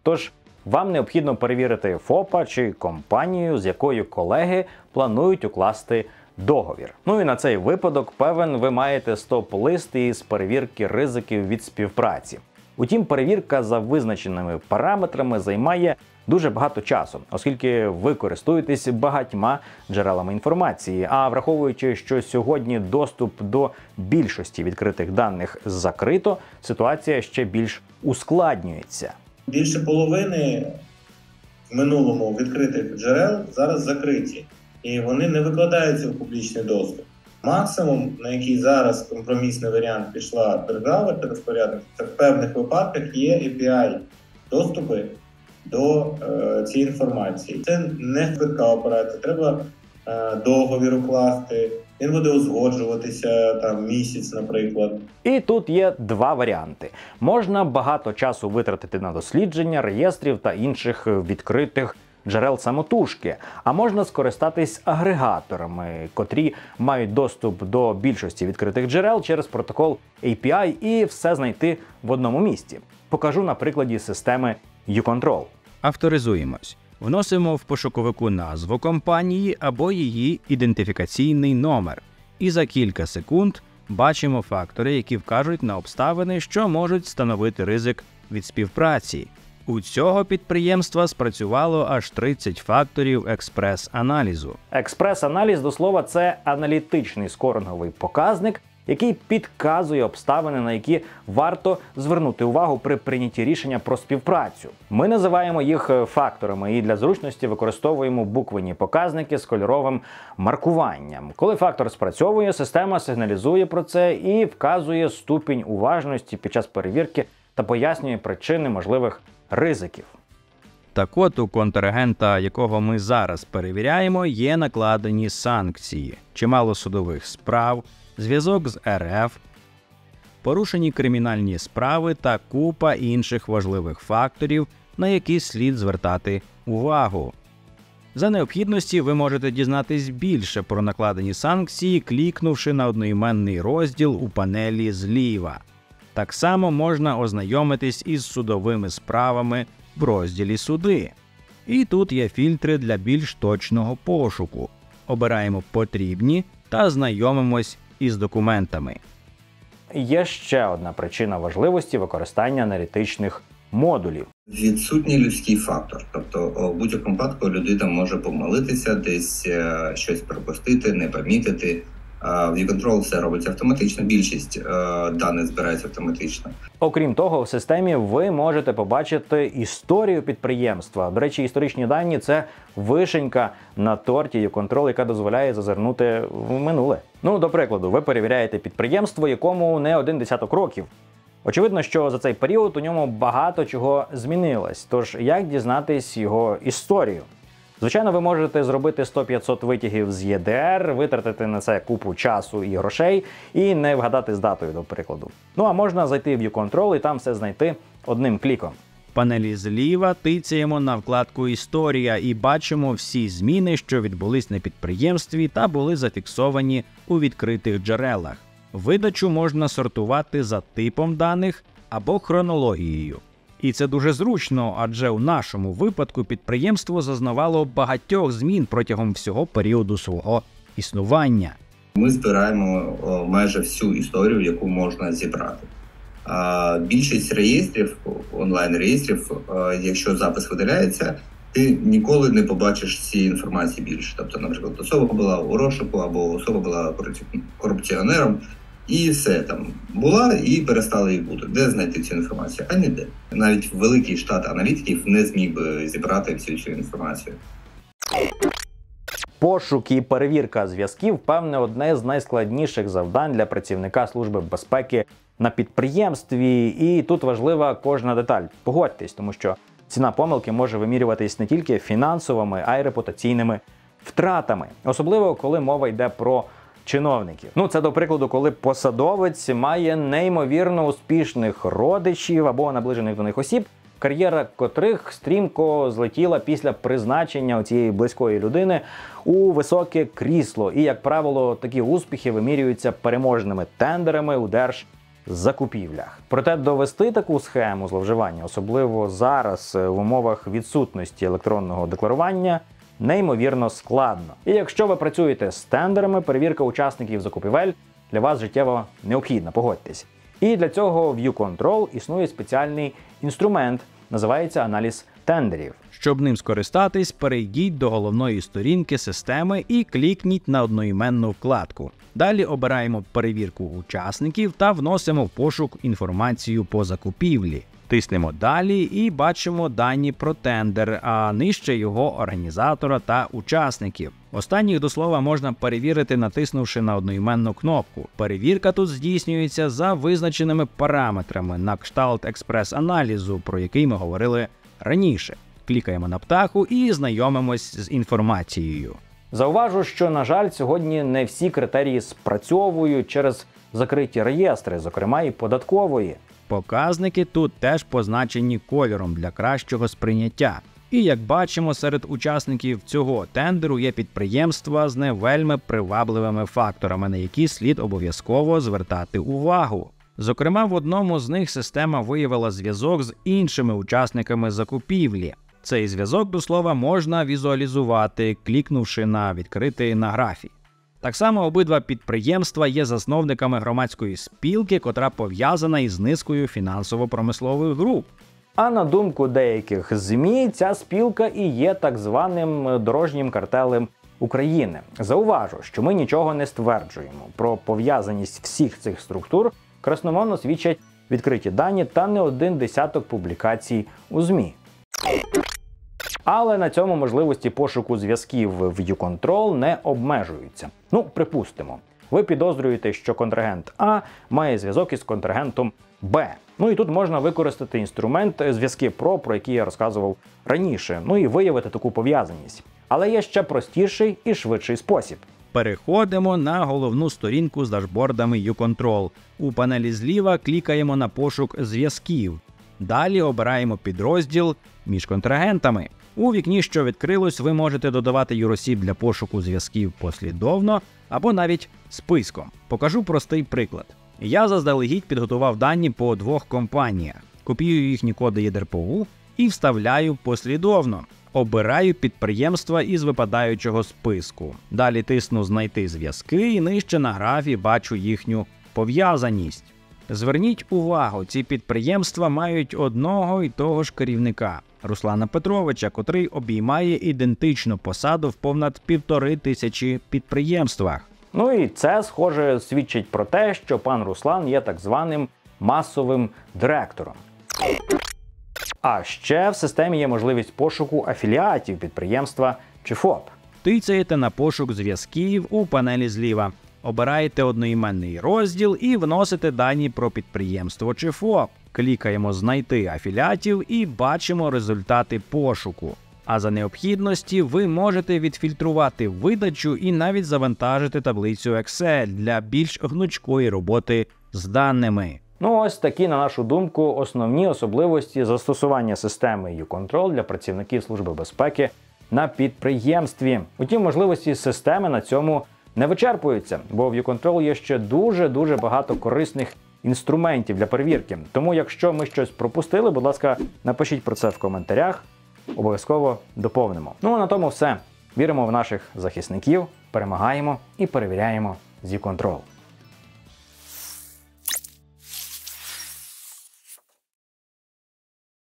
Тож вам необхідно перевірити ФОПа чи компанію, з якою колеги планують укласти договір. Ну і на цей випадок, певен, ви маєте стоп-лист із перевірки ризиків від співпраці. Утім, перевірка за визначеними параметрами займає дуже багато часу, оскільки ви користуєтесь багатьма джерелами інформації. А враховуючи, що сьогодні доступ до більшості відкритих даних закрито, ситуація ще більш ускладнюється. Більше половини в минулому відкритих джерел зараз закриті, і вони не викладаються в публічний доступ. Максимум, на який зараз компромісний варіант пішла держава та розпорядник, це в певних випадках є API-доступи до цієї інформації. Це не швидка операція, треба договір укласти, він буде узгоджуватися там місяць, наприклад. І тут є два варіанти. Можна багато часу витратити на дослідження реєстрів та інших відкритих джерел самотужки, а можна скористатись агрегаторами, котрі мають доступ до більшості відкритих джерел через протокол API і все знайти в одному місці. Покажу на прикладі системи uControl. Авторизуємось. Вносимо в пошуковику назву компанії або її ідентифікаційний номер. І за кілька секунд бачимо фактори, які вкажуть на обставини, що можуть становити ризик від співпраці. У цього підприємства спрацювало аж 30 факторів експрес-аналізу. Експрес-аналіз, до слова, це аналітичний скоринговий показник, який підказує обставини, на які варто звернути увагу при прийнятті рішення про співпрацю. Ми називаємо їх факторами і для зручності використовуємо буквені показники з кольоровим маркуванням. Коли фактор спрацьовує, система сигналізує про це і вказує ступінь уважності під час перевірки та пояснює причини можливих ризиків. Так от, у контрагента, якого ми зараз перевіряємо, є накладені санкції, чимало судових справ, зв'язок з РФ, порушені кримінальні справи та купа інших важливих факторів, на які слід звертати увагу. За необхідності ви можете дізнатись більше про накладені санкції, клікнувши на одноіменний розділ у панелі зліва. Так само можна ознайомитись із судовими справами в розділі «Суди». І тут є фільтри для більш точного пошуку. Обираємо «Потрібні» та знайомимось із документами. Є ще одна причина важливості використання аналітичних модулів. Відсутній людський фактор. Тобто в будь-якому випадку людина може помилитися, десь щось пропустити, не помітити. В uControl все робиться автоматично, більшість даних збирається автоматично. Окрім того, в системі ви можете побачити історію підприємства. До речі, історичні дані – це вишенька на торті uControl, яка дозволяє зазирнути в минуле. Ну, до прикладу, ви перевіряєте підприємство, якому не 10 років. Очевидно, що за цей період у ньому багато чого змінилось. Тож, як дізнатись його історію? Звичайно, ви можете зробити 100-500 витягів з ЄДР, витратити на це купу часу і грошей і не вгадати з датою, до прикладу. Ну а можна зайти в uControl і там все знайти одним кліком. В панелі зліва тицяємо на вкладку «Історія» і бачимо всі зміни, що відбулись на підприємстві та були зафіксовані у відкритих джерелах. Видачу можна сортувати за типом даних або хронологією. І це дуже зручно, адже у нашому випадку підприємство зазнавало багатьох змін протягом всього періоду свого існування. Ми збираємо майже всю історію, яку можна зібрати. Більшість реєстрів, онлайн-реєстрів, якщо запис видаляється, ти ніколи не побачиш цієї інформації більше. Тобто, наприклад, особа була у розшуку або особа була корупціонером, і все там була і перестала їх бути. Де знайти цю інформацію? А ніде. Навіть великий штат аналітиків не зміг би зібрати всю цю інформацію. Пошук і перевірка зв'язків, певне, одне з найскладніших завдань для працівника Служби безпеки на підприємстві. І тут важлива кожна деталь. Погодьтесь, тому що ціна помилки може вимірюватись не тільки фінансовими, а й репутаційними втратами. Особливо, коли мова йде про чиновників. Ну, це, до прикладу, коли посадовець має неймовірно успішних родичів або наближених до них осіб, кар'єра котрих стрімко злетіла після призначення цієї близької людини у високе крісло. І, як правило, такі успіхи вимірюються переможними тендерами у закупівлях. Проте довести таку схему зловживання, особливо зараз в умовах відсутності електронного декларування, неймовірно складно. І якщо ви працюєте з тендерами, перевірка учасників закупівель для вас життєво необхідна, погодьтесь. І для цього в YouControl існує спеціальний інструмент, називається аналіз тендерів. Щоб ним скористатись, перейдіть до головної сторінки системи і клікніть на одноіменну вкладку. Далі обираємо перевірку учасників та вносимо в пошук інформацію по закупівлі. Тиснемо «Далі» і бачимо дані про тендер, а нижче його організатора та учасників. Останніх, до слова, можна перевірити, натиснувши на одноіменну кнопку. Перевірка тут здійснюється за визначеними параметрами на кшталт експрес-аналізу, про який ми говорили раніше. Клікаємо на птаху і знайомимось з інформацією. Зауважу, що, на жаль, сьогодні не всі критерії спрацьовують через закриті реєстри, зокрема і податкової. Показники тут теж позначені кольором для кращого сприйняття. І як бачимо, серед учасників цього тендеру є підприємства з не вельми привабливими факторами, на які слід обов'язково звертати увагу. Зокрема, в одному з них система виявила зв'язок з іншими учасниками закупівлі. Цей зв'язок, до слова, можна візуалізувати, клікнувши на «Відкрити на графі». Так само обидва підприємства є засновниками громадської спілки, котра пов'язана із низкою фінансово-промислових груп. А на думку деяких ЗМІ, ця спілка і є так званим дорожнім картелем України. Зауважу, що ми нічого не стверджуємо. Про пов'язаність всіх цих структур красномовно свідчать відкриті дані та не один десяток публікацій у ЗМІ. Але на цьому можливості пошуку зв'язків в YouControl не обмежуються. Ну, припустимо, ви підозрюєте, що контрагент А має зв'язок із контрагентом Б. Ну і тут можна використати інструмент зв'язки про який я розказував раніше, ну і виявити таку пов'язаність. Але є ще простіший і швидший спосіб. Переходимо на головну сторінку з дашбордами YouControl. У панелі зліва клікаємо на пошук зв'язків. Далі обираємо підрозділ «Між контрагентами». У вікні, що відкрилось, ви можете додавати юросіб для пошуку зв'язків послідовно або навіть списком. Покажу простий приклад. Я заздалегідь підготував дані по двох компаніях, копіюю їхні коди ЄДРПОУ і вставляю послідовно. Обираю підприємства із випадаючого списку. Далі тисну «Знайти зв'язки» і нижче на графі бачу їхню пов'язаність. Зверніть увагу, ці підприємства мають одного і того ж керівника – Руслана Петровича, котрий обіймає ідентичну посаду в понад 1500 підприємствах. Ну і це, схоже, свідчить про те, що пан Руслан є так званим масовим директором. А ще в системі є можливість пошуку афіліатів підприємства чи ФОП. Тицяєте на пошук зв'язків у панелі зліва. Обираєте одноіменний розділ і вносите дані про підприємство чи ФОП. Клікаємо «Знайти афіліатів» і бачимо результати пошуку. А за необхідності ви можете відфільтрувати видачу і навіть завантажити таблицю Excel для більш гнучкої роботи з даними. Ну ось такі, на нашу думку, основні особливості застосування системи YouControl для працівників Служби безпеки на підприємстві. Утім, можливості системи на цьому не вичерпуються, бо в YouControl є ще дуже багато корисних інструментів для перевірки. Тому, якщо ми щось пропустили, будь ласка, напишіть про це в коментарях, обов'язково доповнимо. Ну а на тому все. Віримо в наших захисників, перемагаємо і перевіряємо з YouControl.